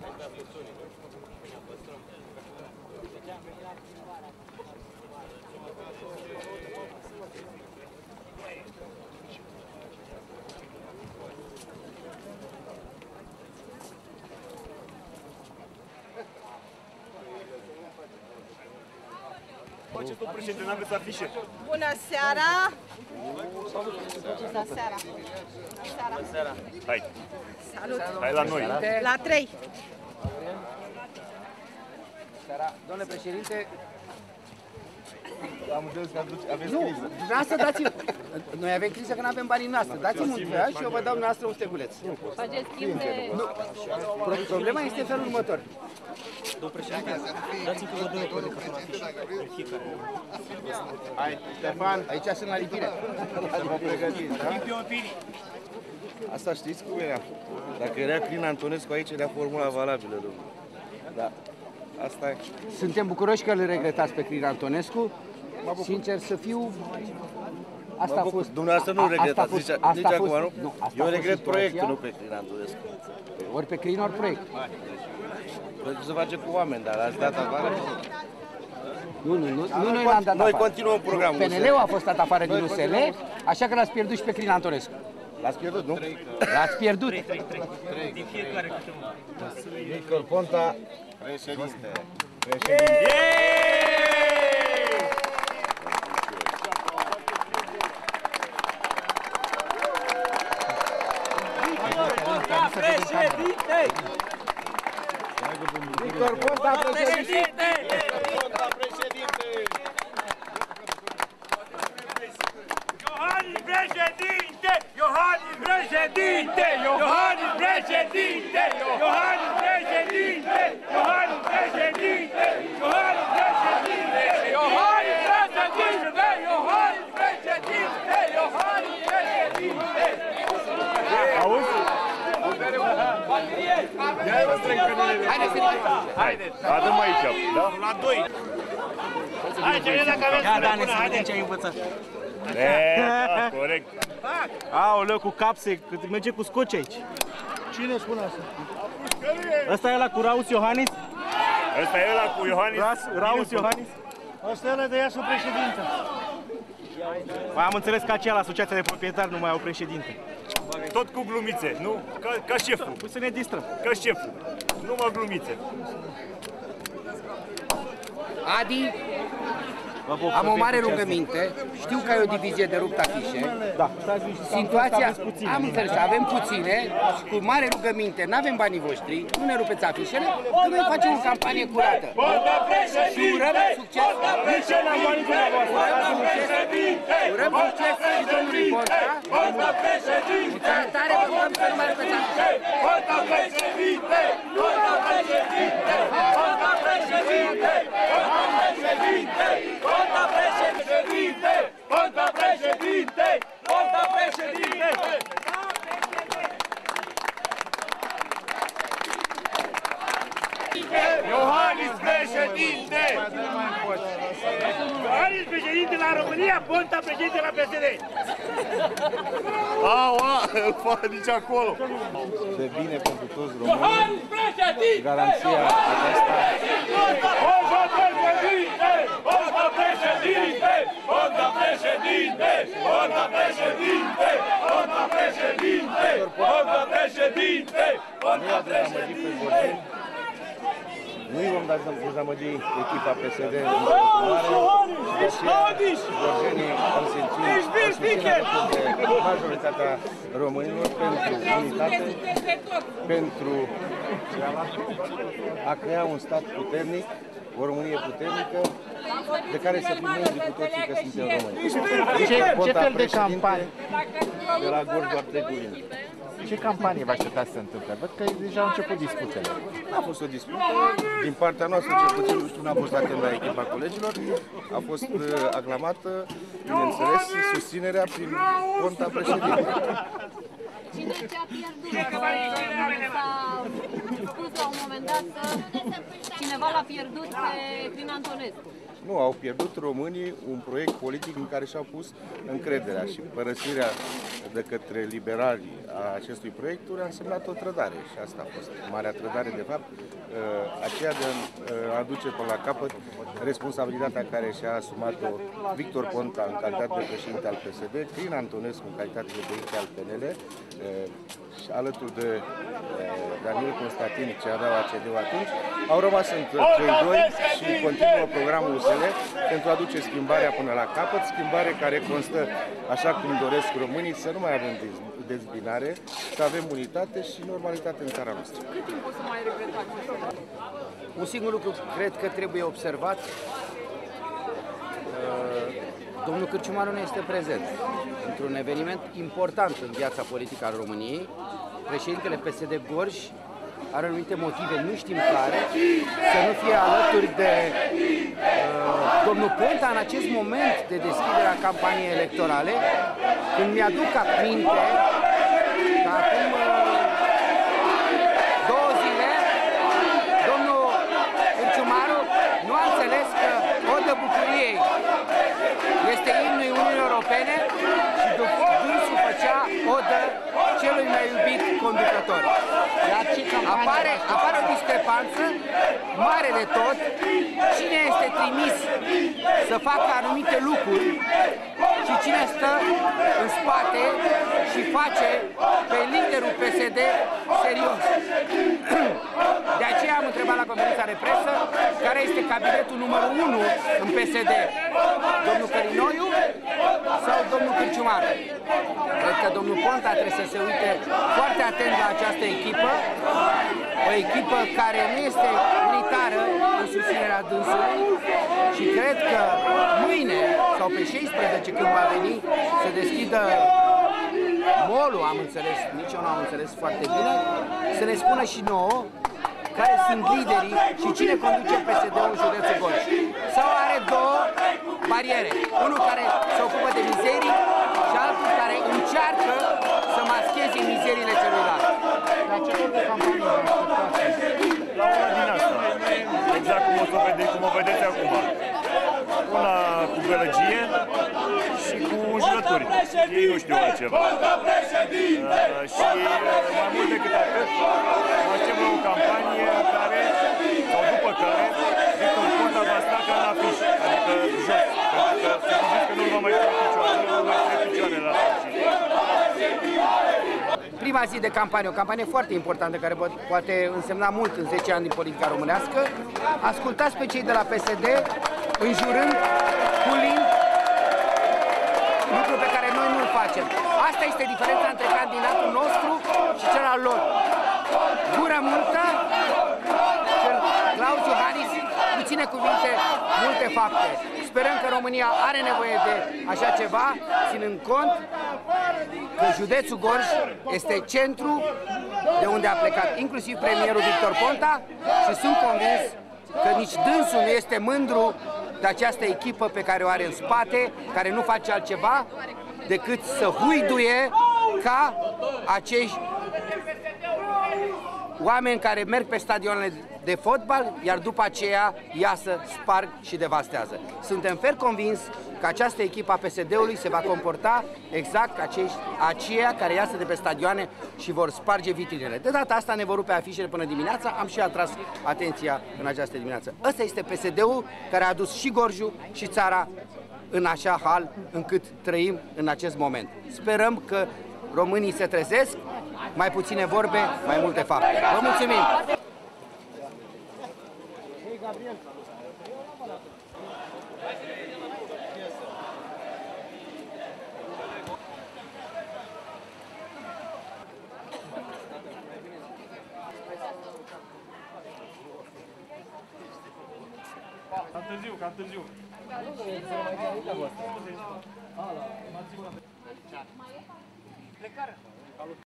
Faceți, domnul președinte, n-aveți afișe? Bună seara! Bună seara! Bună seara! Hai! Salut! Hai la noi! La 3! Seara, domnule președinte, am înțeles că aveți nu, criză. dumneavoastră dați-mi, noi avem criză că nu avem banii noastre, dați-mi un fel și eu vă dau dumneavoastră un steguleț. Faceți schimb de... Problema este în felul următor. Domnul președinte, dați-mi că vă dă o de afiș pe fiecare. Hai, Ștefan, Aici sunt la lichire. să vă pregătiți, da? Asta știți cum era? Dacă era Crin Antonescu aici, era formula valabilă, domnule. Da, asta e. Suntem bucuroși că îl regretați pe Crin Antonescu. Sincer să fiu, asta a fost... Dumneavoastră nu regretați, nici acum, nu? Eu regret proiectul, nu pe Crin Antonescu. Ori pe Crin, ori proiect. Proiectul se face cu oameni, dar ați dat afară? Nu, noi l-am dat Noi afară. continuăm programul. PNL-ul a fost dat afară din USL, așa că l-ați pierdut și pe Crin Antonescu. L-ați pierdut, nu? L-ați pierdut. Din fiecare câte unul. Victor Ponta, președinte. Președinte. Victor Ponta, președinte! Ponta, președinte! Iohannis președinte! Iohannis președinte! Iohannis președinte! Iohannis președinte! Iohannis președinte! Iohannis președinte! Iohannis președinte! Iohannis președinte! Iohannis președinte! Auzi? Haideți, adăm aici, da? La 2. Hai, ce dacă aveți Da, ne să ce ai învățat. Da, corect. Aoleu, cu capse, merge cu scoci aici. Cine spune asta? Ăsta e ăla cu Raus Iohannis? Ăsta e ăla cu Iohannis? Raus Iohannis? Asta e ăla de Iasul președinte. Am înțeles că aceea la asociația de proprietari nu mai au președinte. Tot cu glumițe, nu? Ca șeful. Păi să ne distrăm. Ca șeful. Numai glumițe. Adi, am o mare rugăminte, știu că ai o divizie de rupt afișe. Da. Situația, am înțeles, avem puține și cu mare rugăminte, nu avem banii voștri, nu ne rupeți afișele, că noi facem o campanie curată. Și urăm succes! Urăm succes și domnului Ponta. Și tare vă rugăm să nu mai rupeți afișele. Ponta președinte! Ponta președinte! Ponta președinte! Ponta președinte! Ponta președinte! Ponta președinte! Iohannis președinte! Iohannis președinte la România, Ponta președinte la PSD! Îl fac nici acolo! De bine pentru toți românii, garanția aceasta. Ponta președinte! Ponta președinte! Ponta președinte! Ponta președinte! Ponta președinte! Ponta președinte! Ponta președinte! Nu-i vom da dezamăgi echipa PSD în continuare. Gorjenii îl susțin alături de majoritatea românilor pentru unitate, pentru a crea un stat puternic, o Românie puternică, de care să fim mândri cu toții că suntem români. Ce fel de campanie? De la Gorj doar 3 cuvinte. Ce campanie vă așteptați să se întâmple? Văd că deja au început disputele. Nu a fost o dispută, din partea noastră, cel puțin, nu știu, n-am fost atent la echipa colegilor, a fost aclamată, bineînțeles, susținerea prin Ponta președinte. Cine ce-a pierdut? S-a spus la un moment dat că cineva l-a pierdut pe Crin Antonescu. Nu, au pierdut românii un proiect politic în care și-au pus încrederea și părăsirea de către liberali a acestui proiect a însemnat o trădare și asta a fost marea trădare, de fapt, aceea de a aduce până la capăt responsabilitatea care și-a asumat-o Victor Ponta în calitate de președinte al PSD, Crin Antonescu în calitate de președinte al PNL și alături de Daniel Constantin, ce avea ACD-ul atunci, au rămas între cei doi și continuă programul USL pentru a aduce schimbarea până la capăt, schimbare care constă, așa cum doresc românii, să nu mai avem dezbinare, să avem unitate și normalitate în țara noastră. Cât timp o să mai regretați asta? Un singur lucru cred că trebuie observat. Domnul Cârciumaru nu este prezent într-un eveniment important în viața politică a României. Președintele PSD Gorj are anumite motive, nu știm care, să nu fie alături de domnul Ponta în acest moment de deschidere a campaniei electorale, când mi-aduc aminte că acum 2 zile domnul Cârciumaru nu a înțeles că Odă Bucuriei este imnul Uniunii Europene și dânsul făcea odă celui mai iubit conducător. Apare o discrepanță mare de tot. Cine este trimis să facă anumite lucruri și cine stă în spate și face pe liderul PSD serios. De aceea am întrebat la conferința de presă care este cabinetul numărul 1 în PSD. Domnul Cărinoiu sau domnul Cârciumaru? Cred că domnul Ponta trebuie să se uite foarte atent la această echipă, o echipă care nu este unitară în susținerea dânsului și cred că mâine sau pe 16 când va veni să deschidă molul, am înțeles, nici eu nu am înțeles foarte bine, să ne spună și nouă care sunt liderii și cine conduce PSD-ul în județul Gorj. Sau are 2 bariere, unul care se ocupă de mizerii și altul care încearcă să mascheze mizeriile celuilalt. La ce fel de campanie vă așteptați? La una din asta, exact cum o vedeți acum. Una cu gălăgie și cu înjurături. Ei nu știu altceva. Și mai mult decât atât, mă aștept la o campanie care, sau după care, Victor Ponta va sta ca în afiș, adică jos. Pentru că să știți că nu va mai sta picioare, nu va mai sta picioare la sfârșit. Prima zi de campanie, o campanie foarte importantă care poate însemna mult în 10 ani din politica românească. Ascultați pe cei de la PSD înjurând, pulind, lucru pe care noi nu-l facem. Asta este diferența între candidatul nostru și cel al lor. Gură multă, Claus Iohannis, puține cuvinte, multe fapte. Sperăm că România are nevoie de așa ceva, ținând cont că județul Gorj este centru de unde a plecat inclusiv premierul Victor Ponta și sunt convins că nici dânsul nu este mândru de această echipă pe care o are în spate, care nu face altceva decât să huiduie ca acești oameni care merg pe stadionele de fotbal, iar după aceea iasă, sparg și devastează. Suntem fer convins că această echipă a PSD-ului se va comporta exact ca aceia care iasă de pe stadioane și vor sparge vitrinele. De data asta ne vor rupe afișele până dimineața, am și atras atenția în această dimineață. Ăsta este PSD-ul care a adus și Gorjul și țara în așa hal încât trăim în acest moment. Sperăm că românii se trezesc, mai puține vorbe, mai multe fapte. Vă mulțumim! Cam târziu.